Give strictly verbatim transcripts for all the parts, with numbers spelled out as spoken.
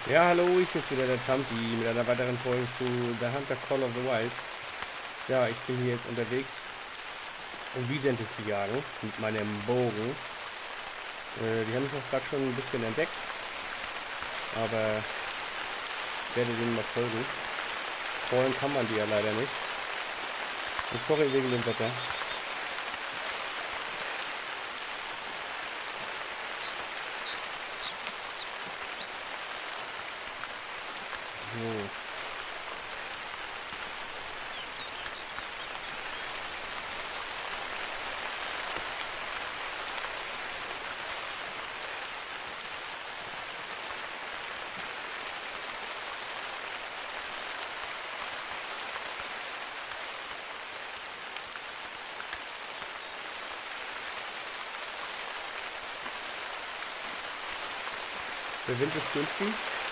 Ja, hallo, ich bin's wieder, der Tampi, mit einer weiteren Folge zu The Hunter Call of the Wild. Ja, ich bin hier jetzt unterwegs, um Wisente zu jagen, mit meinem Bogen. Äh, die haben mich auch gerade schon ein bisschen entdeckt, aber ich werde denen mal folgen. Callen kann man die ja leider nicht. Und sorry wegen dem Wetter. So. Der Wind ist günstig.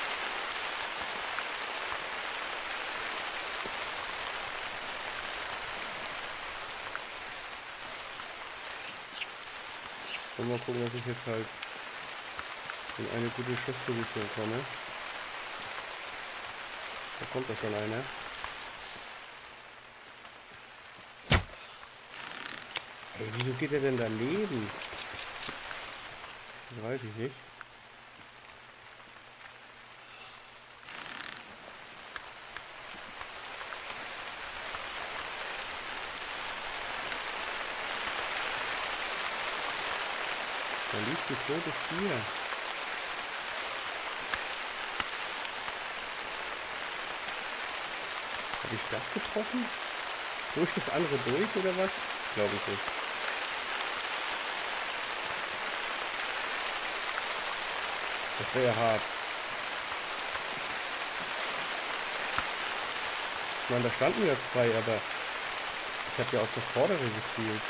Und mal gucken, dass ich jetzt halt in eine gute Schussposition komme. Da kommt doch schon einer. Hey, wieso geht er denn daneben? Das weiß ich nicht. Da liegt ein totes Tier. Habe ich das getroffen? Durch das andere durch oder was? Glaube ich nicht. Das wäre ja hart. Ich meine, da standen ja zwei, aber ich habe ja auf das vordere gezielt.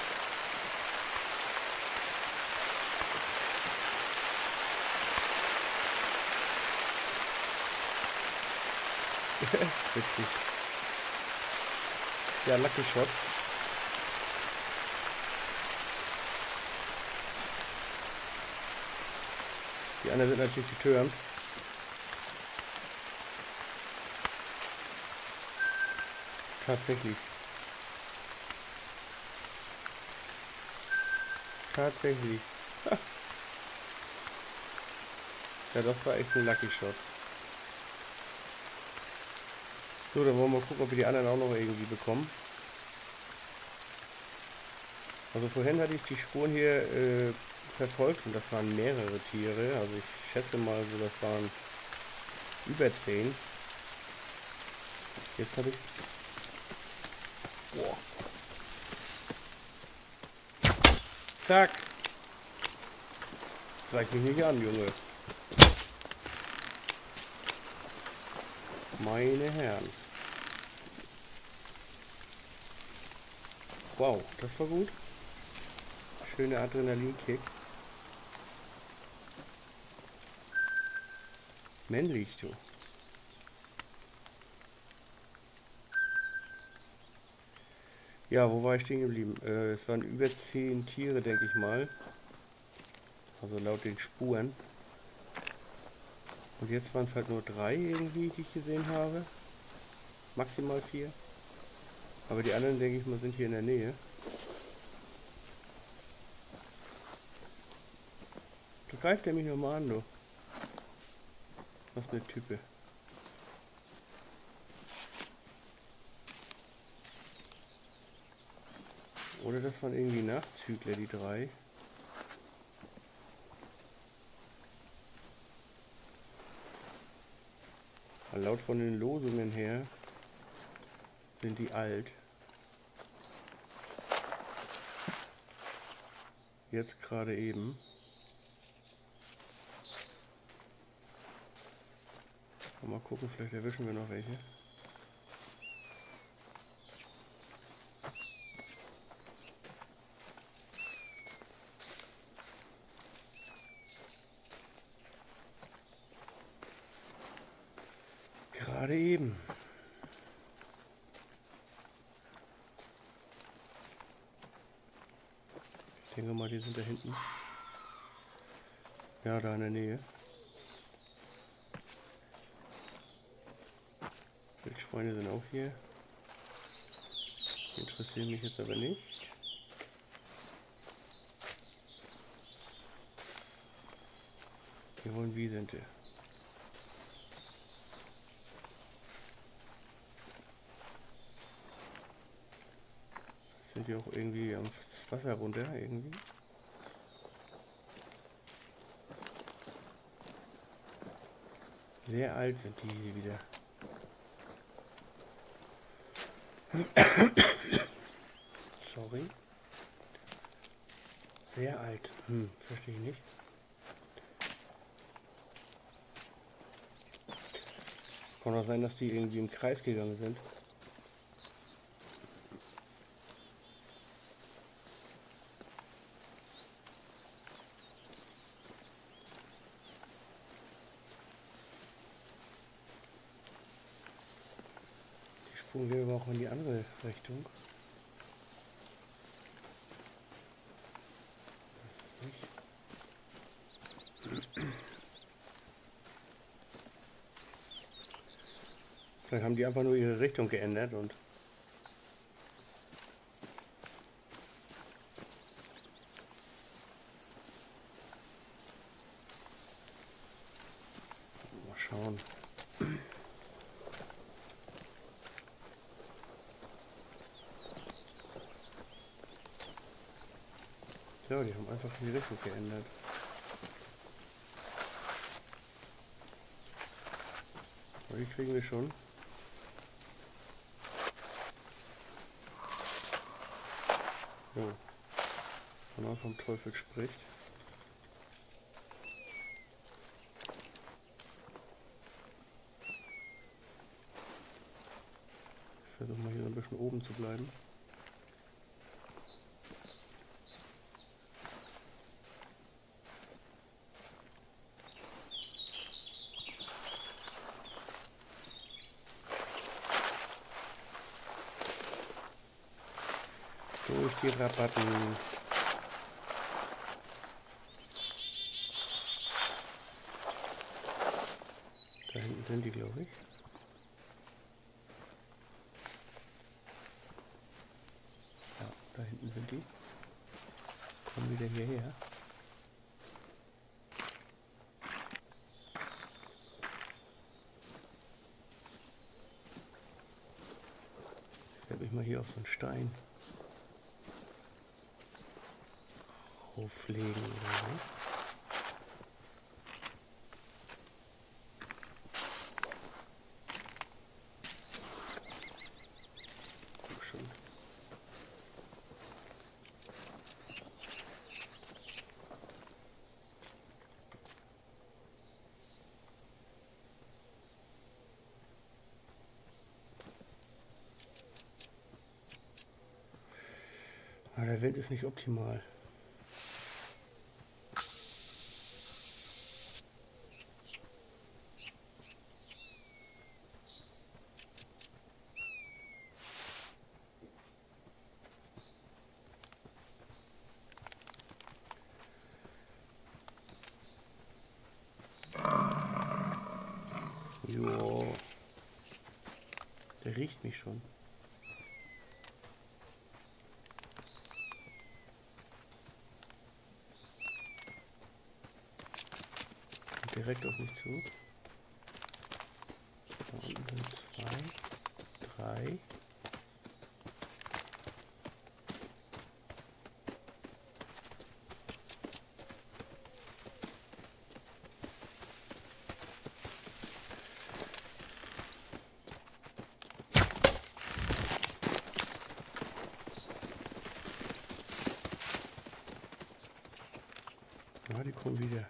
Witzig. Ja, Lucky Shot. Die anderen sind natürlich getürmt. Tatsächlich. Tatsächlich. Ja, das war echt ein Lucky Shot. So, dann wollen wir mal gucken, ob wir die anderen auch noch irgendwie bekommen. Also vorhin hatte ich die Spuren hier äh, verfolgt und das waren mehrere Tiere. Also ich schätze mal so, das waren über zehn. Jetzt habe ich... Boah. Zack! Greif mich nicht an, Junge. Meine Herren. Wow, das war gut. Schöner Adrenalinkick. Männlich, du. Ja, wo war ich stehen geblieben? Äh, es waren über zehn Tiere, denke ich mal. Also laut den Spuren. Und jetzt waren es halt nur drei irgendwie, die ich gesehen habe. Maximal vier. Aber die anderen, denke ich mal, sind hier in der Nähe. Da greift er mich nochmal an, du. Was eine Type. Oder das waren irgendwie Nachzügler, die drei. Aber laut von den Losungen her sind die alt. Jetzt gerade eben. Mal gucken, vielleicht erwischen wir noch welche. Gerade eben. Ich denke mal, die sind da hinten. Ja, da in der Nähe. Freunde sind auch hier. Die interessieren mich jetzt aber nicht. Wir wollen Wiesente. Sind die auch irgendwie am Wasser runter irgendwie? Sehr alt sind die hier wieder. Sorry. Sehr alt. Hm, verstehe ich nicht. Kann auch sein, dass die irgendwie im Kreis gegangen sind. Die Spuren gehen aber auch in die andere Richtung. Vielleicht haben die einfach nur ihre Richtung geändert und mal schauen. Ja, die haben einfach die Richtung geändert. Aber die kriegen wir schon. So, wenn man vom Teufel spricht. Ich versuche mal hier so ein bisschen oben zu bleiben. Durch die Rabatten. Da hinten sind die, glaube ich. Ja, da hinten sind die. Kommen wieder hierher. Jetzt werde ich mal hier auf so einen Stein auflegen oder so. Schon. Aber der Wind ist nicht optimal. Jo, der riecht mich schon. Kommt direkt auf mich zu. Da unten sind zwei, drei. Ja, die kommen wieder.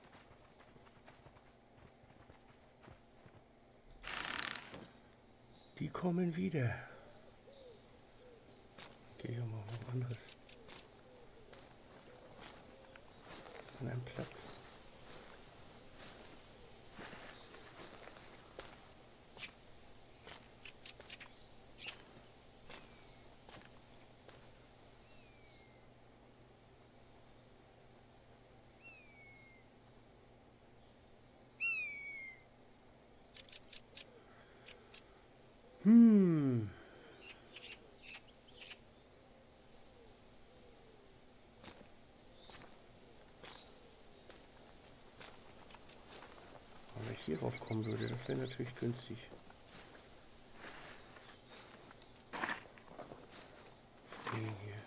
Die kommen wieder. Gehe ich auch mal auf was anderes. An einem Platz. hier drauf kommen würde. Das wäre natürlich günstig. Frühling hier.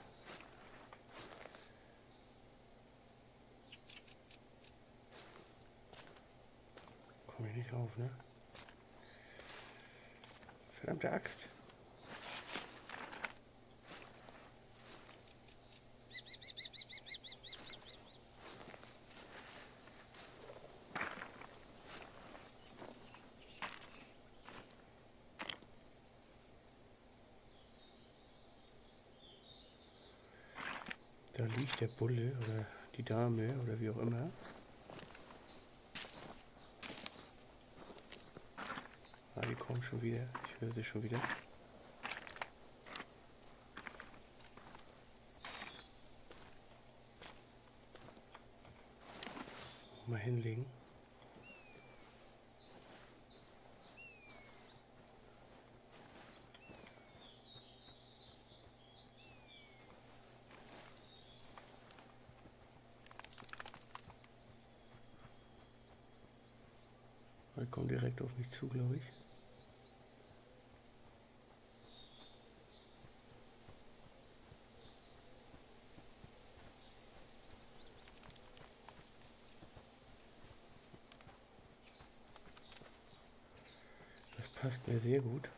Komme ich nicht rauf, ne? Verdammte Axt. Da liegt der Bulle oder die Dame oder wie auch immer. Ah, die kommen schon wieder. Ich höre sie schon wieder. Mal hinlegen. Er kommt direkt auf mich zu, glaube ich. Das passt mir sehr gut.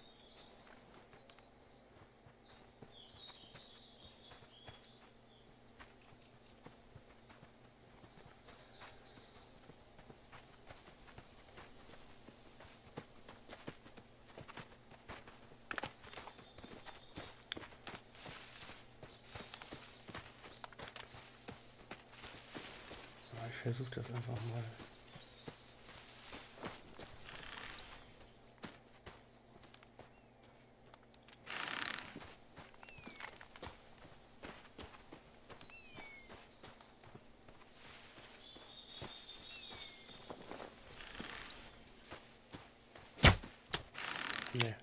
Ich versuche das einfach mal. Nee.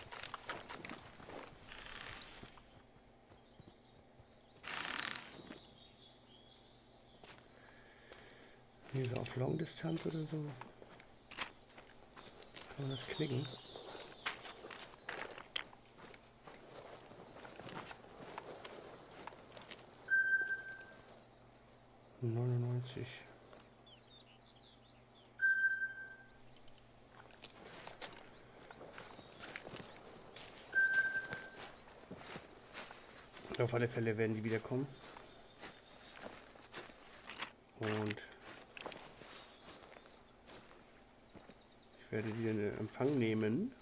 Hier so auf Long-Distanz oder so. Kann man das knicken? neunundneunzig. Auf alle Fälle werden die wiederkommen. Und ich werde die in Empfang nehmen.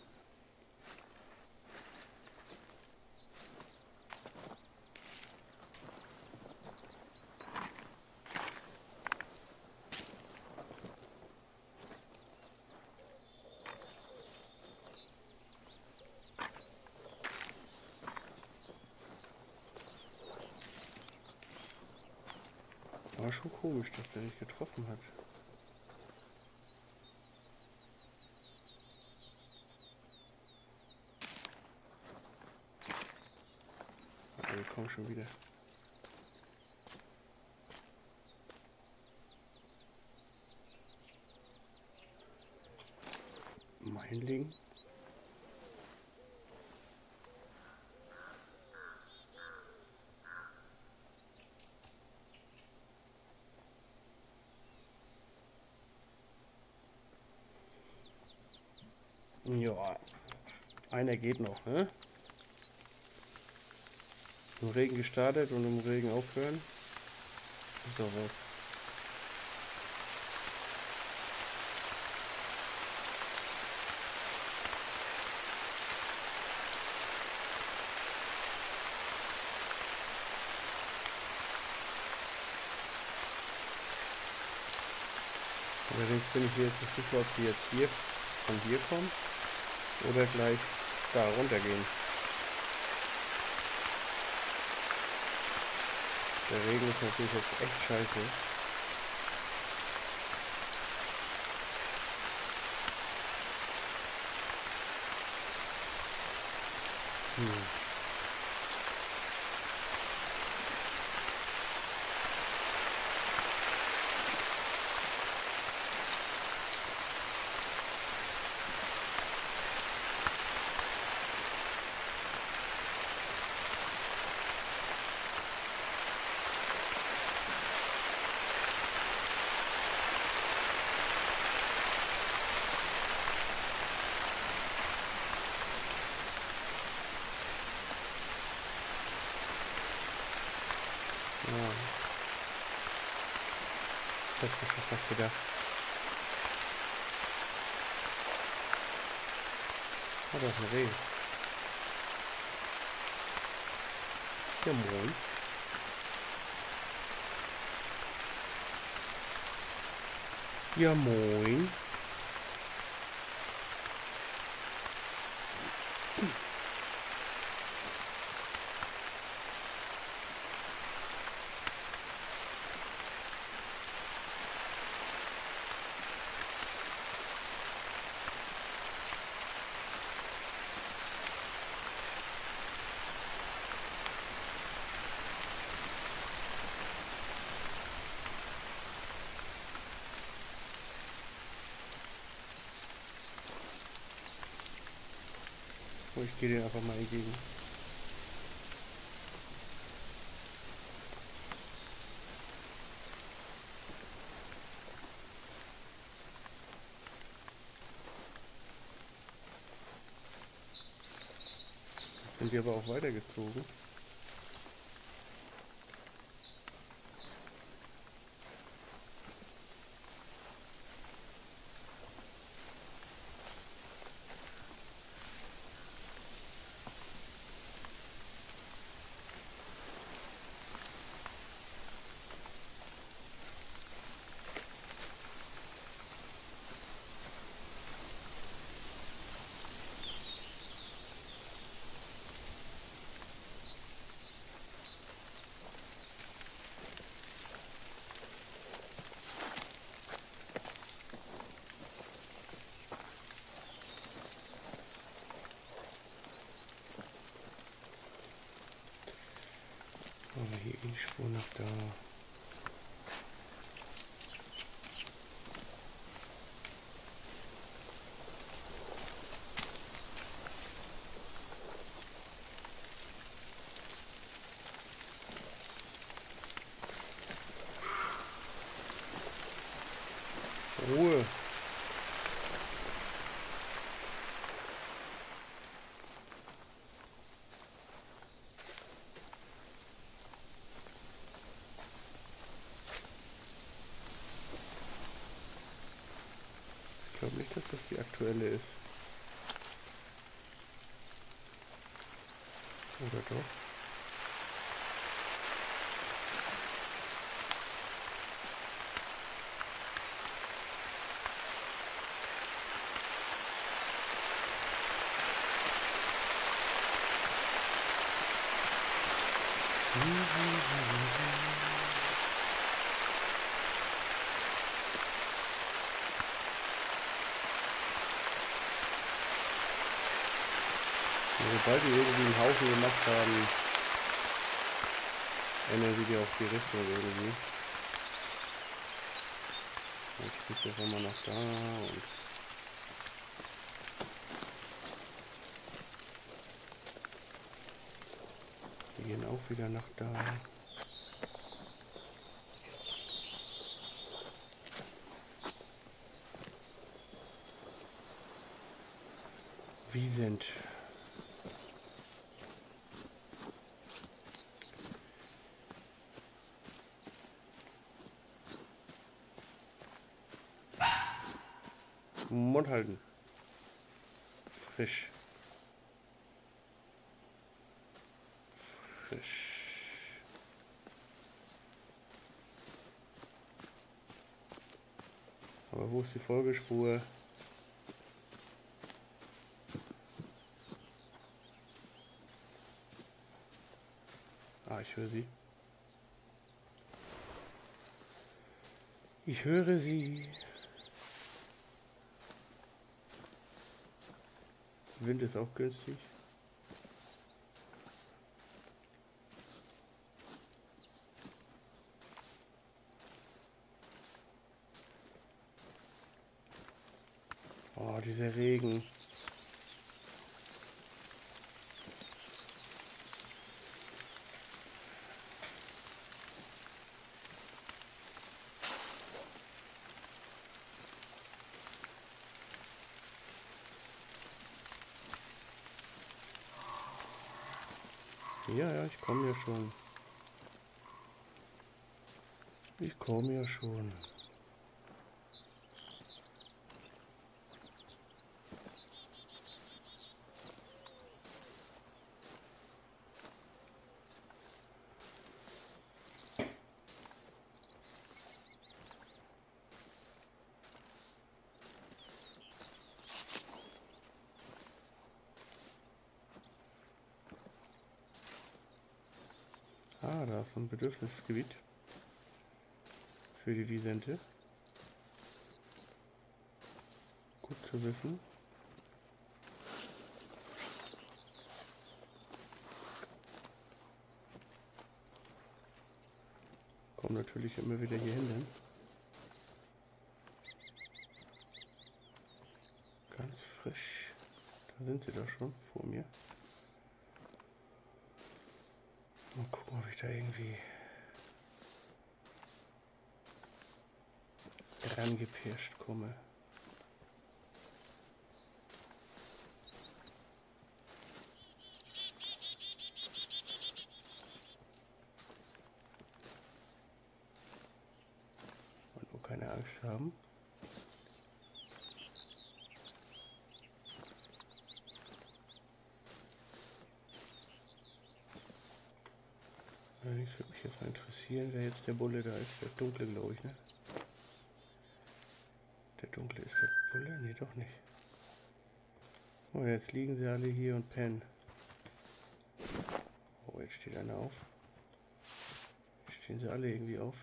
War schon komisch, dass der nicht getroffen hat. Aber die kommen schon wieder. Mal hinlegen. Ja, einer geht noch, ne? Im Regen gestartet und im Regen aufhören. So was. Allerdings bin ich mir jetzt nicht sicher, ob die jetzt hier von hier kommen oder gleich da runtergehen. Der Regen ist natürlich jetzt echt scheiße. Hm. Das hab ich fast gedacht. Ah, das ist ein Reh. Ja, moin. Ja, moin. Oh, ich gehe dir einfach mal entgegen. Sind die aber auch weitergezogen. Aber hier die Spur nach da. Ruhe. Ich glaube nicht, dass das die aktuelle ist. Oder doch? Sobald die irgendwie einen Haufen gemacht haben, ändern sie die auch die Richtung irgendwie. Jetzt geht das nochmal nach da und die gehen auch wieder nach da. Wie sind Mund halten. Frisch. Frisch. Aber wo ist die Folgespur? Ah, ich höre sie. Ich höre sie. Wind ist auch günstig. Oh, dieser Regen. Ja, ja, ich komme ja schon. Ich komme ja schon. Ah, da ist so ein Bedürfnisgebiet für die Wisente. Gut zu wissen. Kommen natürlich immer wieder hier hin. Ganz frisch. Da sind sie doch schon vor mir. Mal gucken, ob ich da irgendwie rangepirscht komme. Und nur keine Angst haben. Allerdings würde mich jetzt mal interessieren, wer jetzt der Bulle da ist. Der dunkle, glaube ich, ne? Der dunkle ist der Bulle? Ne, doch nicht. Oh, jetzt liegen sie alle hier und pennen. Oh, jetzt steht einer auf. Jetzt stehen sie alle irgendwie auf.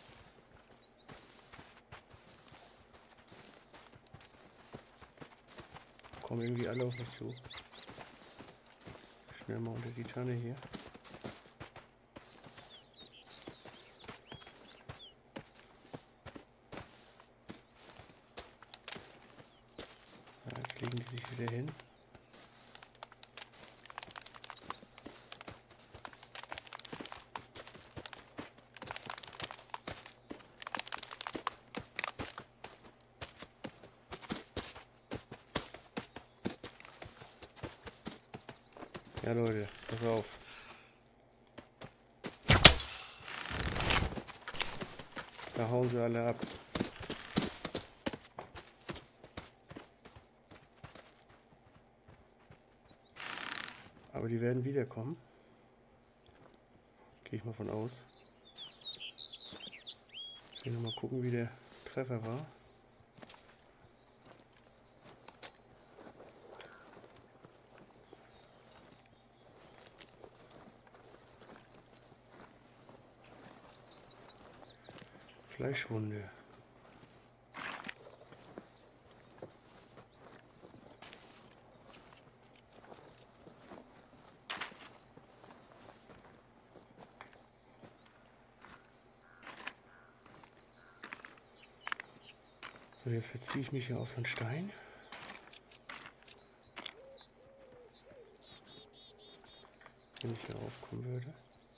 Kommen irgendwie alle auf mich zu. Schnell mal unter die Tanne hier. Ja, jetzt legen die sich wieder hin. Ja Leute, pass auf. Da hauen sie alle ab. Aber die werden wiederkommen. Gehe ich mal von aus. Ich will noch mal gucken, wie der Treffer war. Fleischwunde. So, jetzt verziehe ich mich hier auf den Stein. Wenn ich hier raufkommen würde.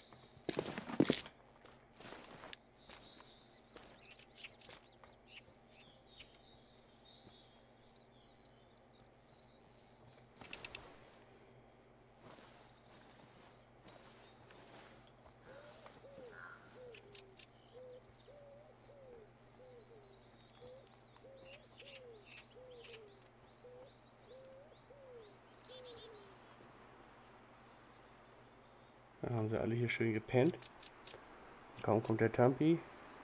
Da haben sie alle hier schön gepennt. Kaum kommt der Tampi.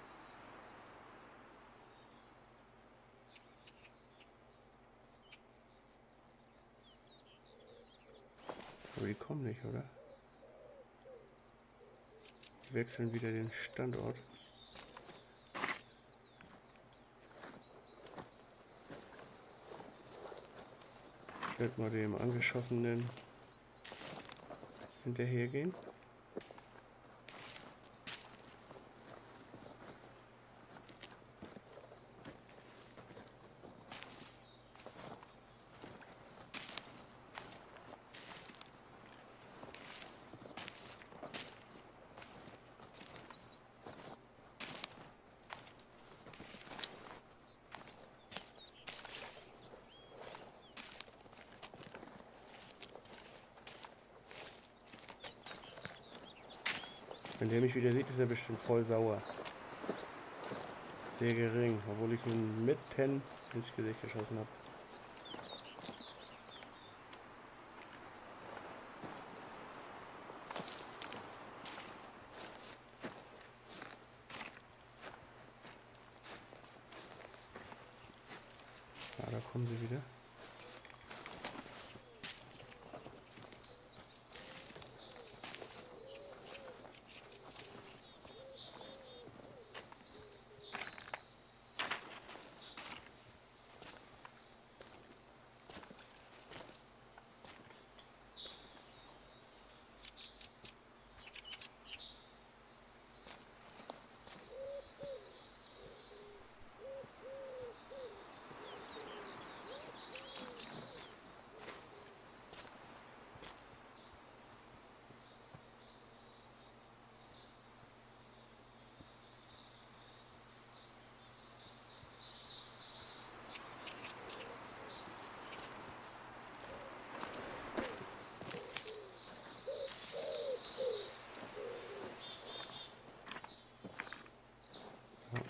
Aber die kommen nicht, oder? Die wechseln wieder den Standort. Ich werde mal dem Angeschossenen hinterhergehen. Wenn der mich wieder sieht, ist er bestimmt voll sauer. Sehr gering, obwohl ich ihn mitten ins Gesicht geschossen habe. Ja, da kommen sie wieder.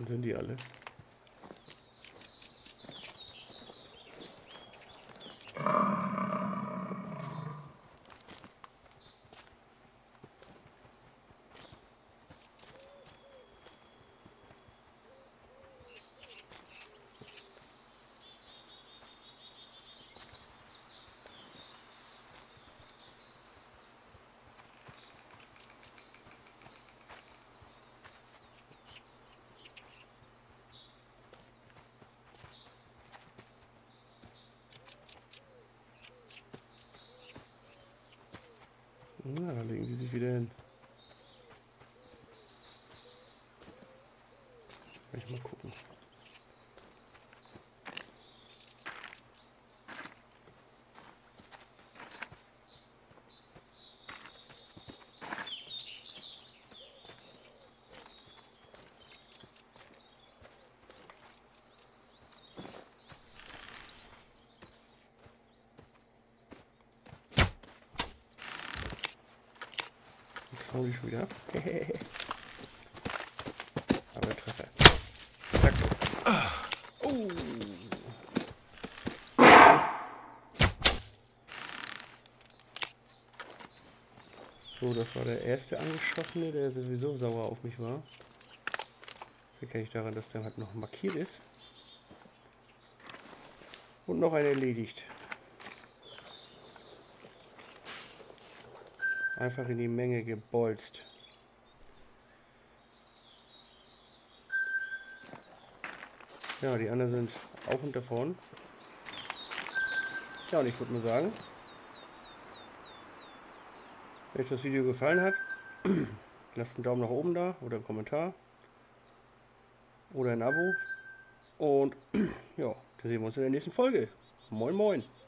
sind die alle? Na, da legen die sich wieder hin. Kann ich mal gucken. Hau die schon wieder ab. Aber Treffer. Zack. Oh. So, das war der erste Angeschossene, der sowieso sauer auf mich war. Das erkenne ich daran, dass der halt noch markiert ist. Und noch einer erledigt. Einfach in die Menge gebolzt. Ja, die anderen sind auch unter vorn. Ja, und ich würde mal sagen, wenn euch das Video gefallen hat, lasst einen Daumen nach oben da oder einen Kommentar oder ein Abo. Und ja, dann sehen wir uns in der nächsten Folge. Moin moin!